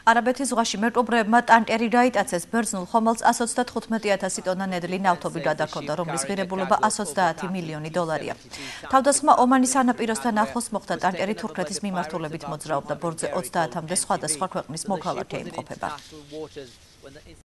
არაბეთის ზღვაში მერტობრებმა ტანკერი დაიტაცეს ბერძნულ ხომალდს 135,000 ტონა ნედლი ნავთობი გადარქონდა, რომლის ღირებულება 130 მილიონი დოლარია. თავდასხმა ომანის სანაპიროსთან ახლოს მოხდა, ტანკერი თურქეთის მიმართულებით მოძრაობდა, ბორტზე 30-მდე სხვადასხვა ქვეყნის მოქალაქე იმყოფება.